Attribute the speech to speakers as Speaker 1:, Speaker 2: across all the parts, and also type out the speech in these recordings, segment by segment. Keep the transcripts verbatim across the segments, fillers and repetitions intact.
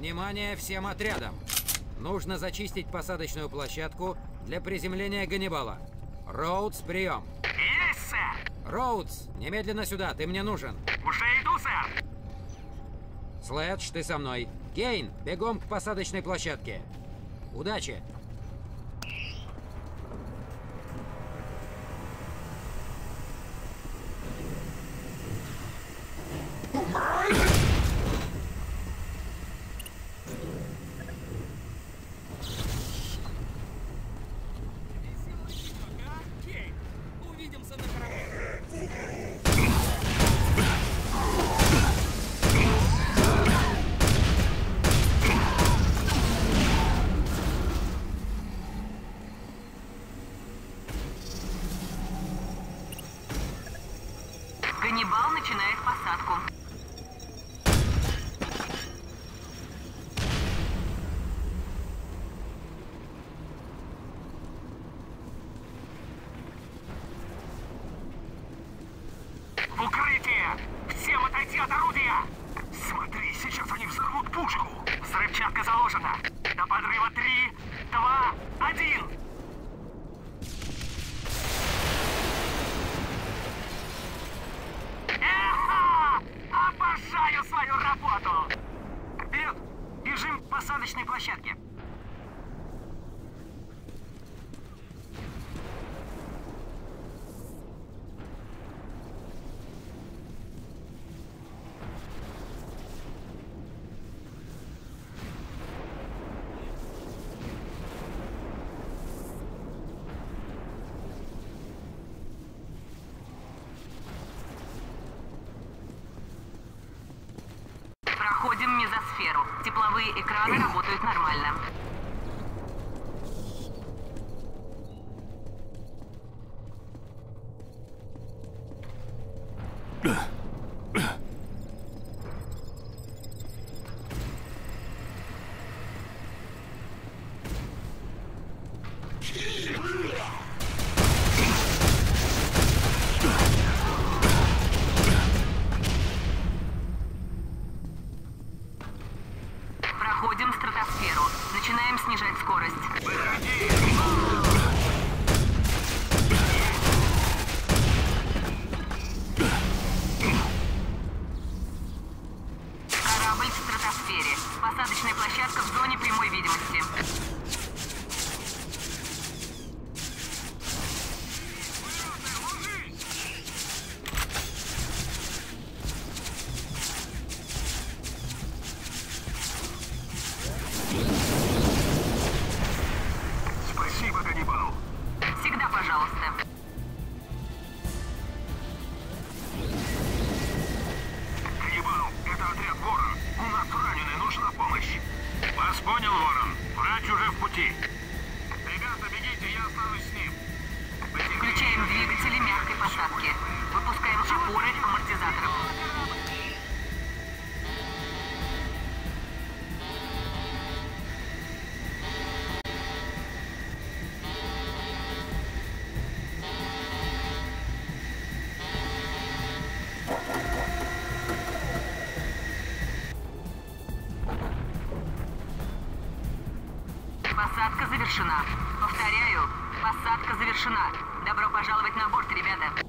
Speaker 1: Внимание всем отрядам! Нужно зачистить посадочную площадку для приземления Ганнибала. Роудс, прием!
Speaker 2: Есть, сэр!
Speaker 1: Роудс, немедленно сюда, ты мне нужен.
Speaker 2: Уже иду, сэр!
Speaker 1: Слэдж, ты со мной. Кейн, бегом к посадочной площадке. Удачи!
Speaker 3: Ганнибал начинает посадку.
Speaker 2: В укрытие! Всем отойти от орудия! Смотри, сейчас они взорвут пушку! Взрывчатка заложена! До подрыва три, два, один! Эха! Обожаю свою работу! Вперед! Бежим к посадочной площадке!
Speaker 3: Проходим мезосферу. Тепловые экраны работают нормально. Проходим стратосферу. Начинаем снижать скорость. Корабль в стратосфере. Посадочная площадка в зоне прямой видимости.
Speaker 2: Спасибо, Ганнибал!
Speaker 3: Всегда пожалуйста.
Speaker 2: Ганнибал, это отряд Ворон. У нас раненый, нужна помощь. Вас понял, Ворон. Врач уже в пути. Ребята, бегите, я останусь с ним.
Speaker 3: Включаем двигатели мягкой посадки. Выпускаем опоры амортизаторов. Посадка завершена. Повторяю, посадка завершена. Добро пожаловать на борт, ребята.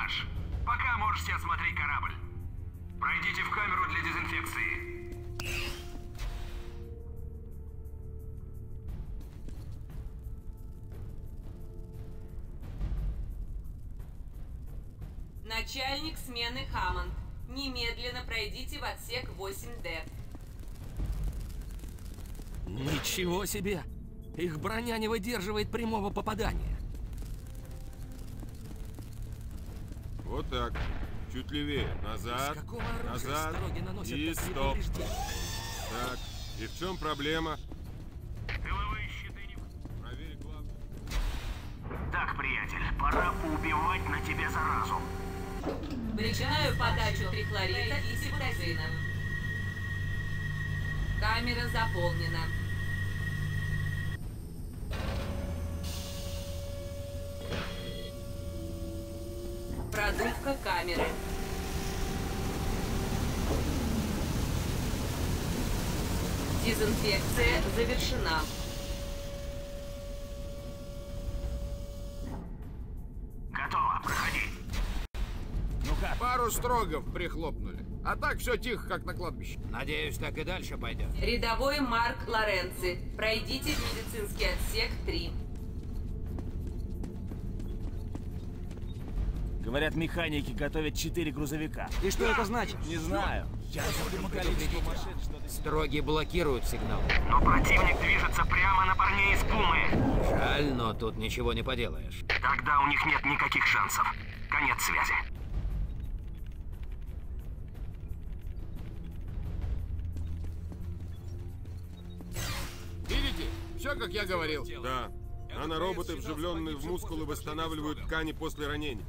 Speaker 2: наш. Пока можете осмотреть корабль. Пройдите в камеру для дезинфекции.
Speaker 3: Начальник смены Хаммонд. Немедленно пройдите в отсек восемь дэ.
Speaker 4: Ничего себе! Их броня не выдерживает прямого попадания.
Speaker 5: Вот так. Чуть левее. Назад.
Speaker 4: С какого оружия
Speaker 5: Назад.
Speaker 4: с дороги наносят
Speaker 5: И
Speaker 4: такие
Speaker 5: стоп.
Speaker 4: повреждения?
Speaker 5: Так. И в чем проблема?
Speaker 2: Тыловые щиты не...
Speaker 5: Проверь главное.
Speaker 2: Так, приятель, пора поубивать на тебе заразу.
Speaker 3: Начинаю подачу трихлорита и сибутазина. Камера заполнена. Продувка камеры. Дезинфекция завершена.
Speaker 2: Готово, проходи.
Speaker 6: Пару строгов прихлопнули. А так все тихо, как на кладбище.
Speaker 1: Надеюсь, так и дальше пойдет.
Speaker 3: Рядовой Марк Лоренци. Пройдите в медицинский отсек три.
Speaker 7: Говорят, механики готовят четыре грузовика.
Speaker 1: И что это значит?
Speaker 7: Не знаю. Я
Speaker 1: Строги блокируют сигнал.
Speaker 2: Но противник движется прямо на парней из Пумы.
Speaker 1: Жаль, но тут ничего не поделаешь.
Speaker 2: Тогда у них нет никаких шансов. Конец связи.
Speaker 6: Видите? Все, как я говорил.
Speaker 5: Да. Нанороботы, вживленные в мускулы, восстанавливают ткани после ранений.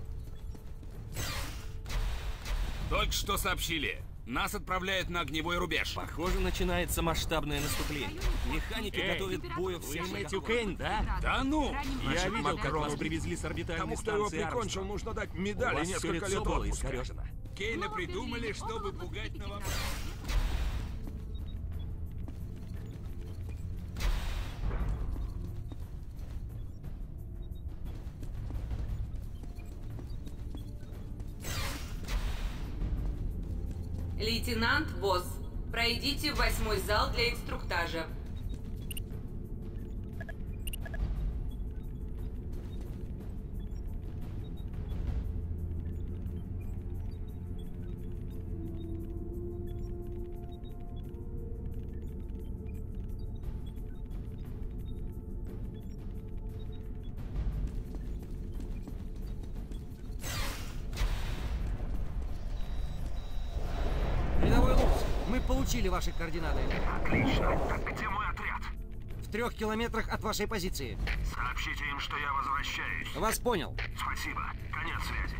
Speaker 8: Только что сообщили. Нас отправляют на огневой рубеж.
Speaker 4: Похоже, начинается масштабное наступление. Механики готовят к бою всех.
Speaker 7: Вы Мэтью Кейн, да?
Speaker 8: Да ну!
Speaker 7: Я видел, как вас привезли с орбитальной
Speaker 8: Тому, кто его
Speaker 7: станции
Speaker 8: прикончил,
Speaker 7: Армстронг.
Speaker 8: нужно дать
Speaker 7: У
Speaker 8: медаль и
Speaker 7: вас все
Speaker 8: несколько
Speaker 7: лицо
Speaker 8: лет
Speaker 7: было
Speaker 8: отпуска.
Speaker 7: искорежено.
Speaker 8: Кейна придумали, чтобы пугать новобранцев.
Speaker 3: Лейтенант Восс. Пройдите в восьмой зал для инструктажа.
Speaker 1: Рядовой Лукс, мы получили ваши координаты.
Speaker 2: Отлично. Так где мой отряд?
Speaker 1: В трех километрах от вашей позиции.
Speaker 2: Сообщите им, что я возвращаюсь.
Speaker 1: Вас понял.
Speaker 2: Спасибо. Конец связи.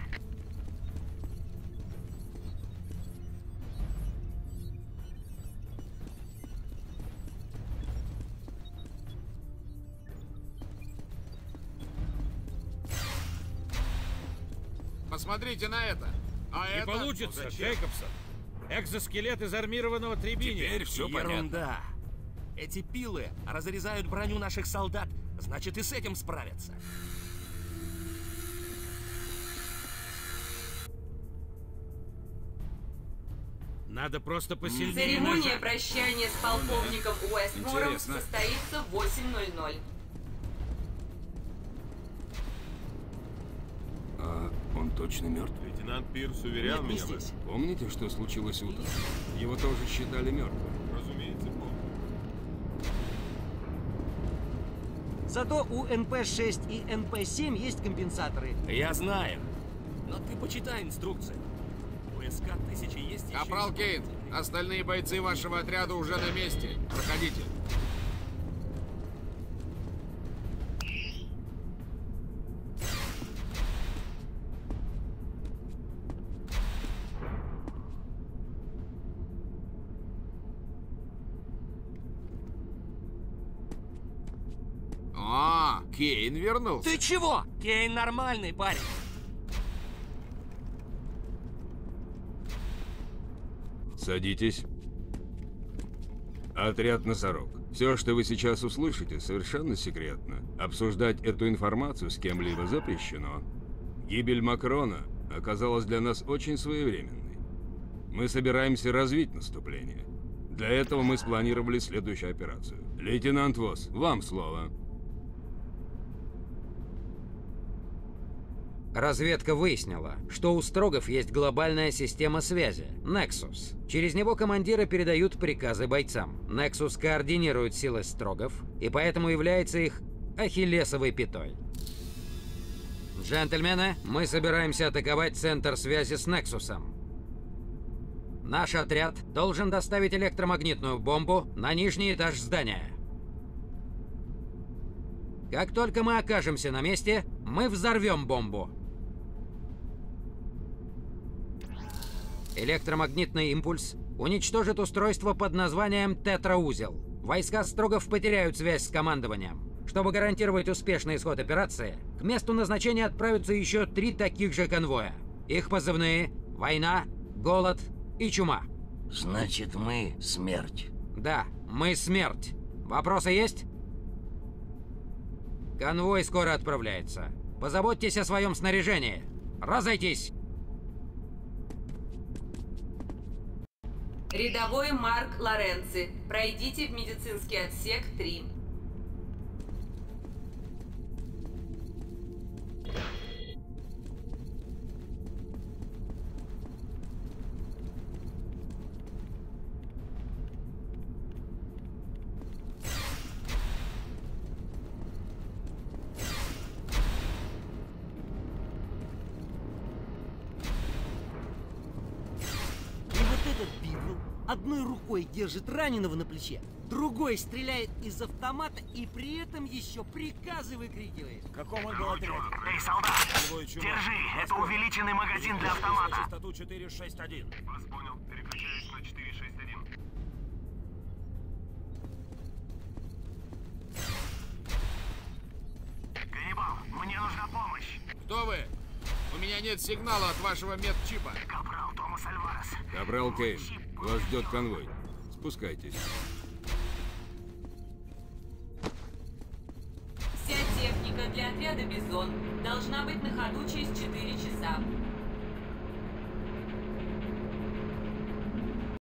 Speaker 6: Посмотрите на это. А
Speaker 9: Не
Speaker 6: это...
Speaker 9: получится, Джейкобсон. Экзоскелет из армированного трибиния.
Speaker 8: Теперь все понятно.
Speaker 4: Ерунда. Эти пилы разрезают броню наших солдат, значит и с этим справятся.
Speaker 9: Надо просто посильнее
Speaker 3: Церемония
Speaker 9: нажать.
Speaker 3: прощания с полковником Уэстмором
Speaker 8: Интересно.
Speaker 3: состоится в восемь ноль ноль.
Speaker 8: А он точно мертв?
Speaker 5: Лейтенант Пирс уверял
Speaker 1: Нет, не
Speaker 5: меня в этом.
Speaker 1: здесь.
Speaker 8: Помните, что случилось утром? Его тоже считали мертвым.
Speaker 5: Разумеется, помню.
Speaker 1: Зато у эн пэ шесть и эн пэ семь есть компенсаторы.
Speaker 4: Я знаю. Но ты почитай инструкцию. У эс ка тысячи есть еще...
Speaker 6: Капрал Кейн, остальные бойцы вашего отряда уже на месте. Проходите. А, Кейн вернулся.
Speaker 4: Ты чего? Кейн нормальный парень.
Speaker 8: Садитесь. Отряд «Носорог». Все, что вы сейчас услышите, совершенно секретно. Обсуждать эту информацию с кем-либо запрещено. Гибель Макрона
Speaker 10: оказалась для нас очень своевременной. Мы собираемся развить наступление. Для этого мы спланировали следующую операцию. Лейтенант Восс, вам слово.
Speaker 1: Разведка выяснила, что у Строгов есть глобальная система связи – Nexus. Через него командиры передают приказы бойцам. Nexus координирует силы Строгов и поэтому является их ахиллесовой пятой. Джентльмены, мы собираемся атаковать центр связи с Нексусом. Наш отряд должен доставить электромагнитную бомбу на нижний этаж здания. Как только мы окажемся на месте, мы взорвем бомбу. Электромагнитный импульс уничтожит устройство под названием тетраузел. Войска Строгов потеряют связь с командованием. Чтобы гарантировать успешный исход операции, к месту назначения отправятся еще три таких же конвоя. Их позывные – «Война», «Голод» и «Чума».
Speaker 11: Значит, мы – смерть.
Speaker 1: Да, мы – смерть. Вопросы есть? Конвой скоро отправляется. Позаботьтесь о своем снаряжении. Разойтись!
Speaker 3: Рядовой Марк Лоренци. Пройдите в медицинский отсек три.
Speaker 12: Одной рукой держит раненого на плече, другой стреляет из автомата и при этом еще приказы выкрикивает.
Speaker 7: В каком он был отряде?
Speaker 2: Эй, солдат, держи, это увеличенный магазин для автомата.
Speaker 7: Частоту четыре шесть один.
Speaker 5: Вас понял, переключаюсь на четыре шесть один.
Speaker 2: Ганнибал, мне нужна помощь.
Speaker 6: Кто вы? У меня нет сигнала от вашего медчипа.
Speaker 2: Капрал Томас Альварес.
Speaker 10: Капрал Кейн, вас ждет конвой. Спускайтесь.
Speaker 3: Вся техника для отряда «Бизон» должна быть на ходу через четыре часа.